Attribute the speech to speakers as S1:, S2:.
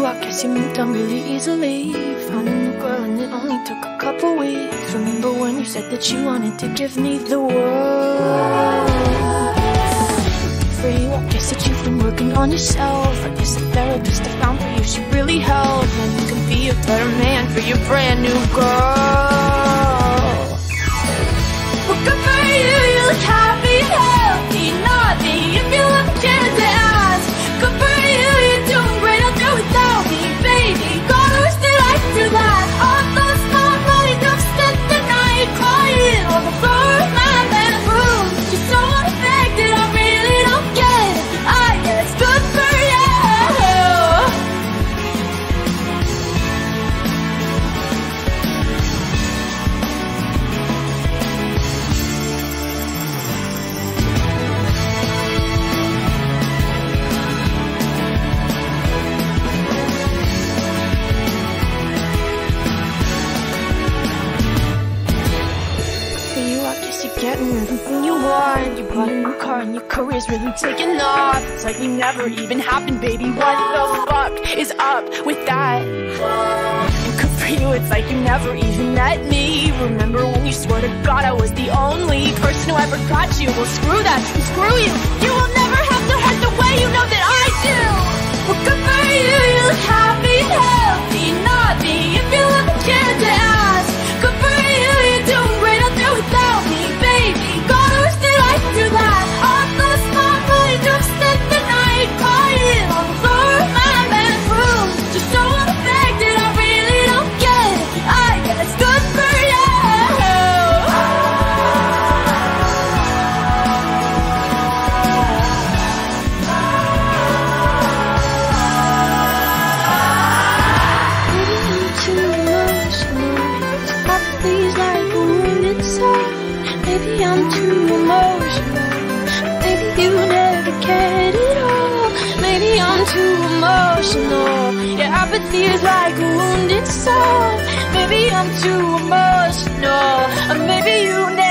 S1: I guess you moved on really easily. Found a new girl and it only took a couple weeks. Remember when you said that you wanted to give me the world? For you, I guess that you've been working on yourself. I guess the therapist I found for you, she really helped. And you can be a better man for your brand new girl. Well, good for you, you look happy, healthy, naughty. If you have a chance to ask, good for you, you're doing great, I'll do without me, baby. Gotta wish that I could do that. All those small money don't spend the night crying on the floor of my bedroom. Just so unaffected, I really don't get it. I guess good for you. You're getting everything you want. You bought a new car and your career's really taking off. It's like we never even happened, baby. What the fuck is up with that? And good for you, it's like you never even met me. Remember when you swore to God I was the only person who ever got you? Well, screw that, screw you. You will never have to hurt the way you know that I do. Well, good for you, you look happy, healthy, naughty. If you have a chance to ask, good for you, you're doing great, I'll do without me, baby. Gotta wish that I could do that. All those small boys just spent the night crying on the floor of my bedroom. Just so unaffected, I really don't get it. I guess good for you. Maybe I'm too emotional. Maybe you never cared at all. Maybe I'm too emotional. Your apathy is like a wounded soul. Maybe I'm too emotional. Or maybe you never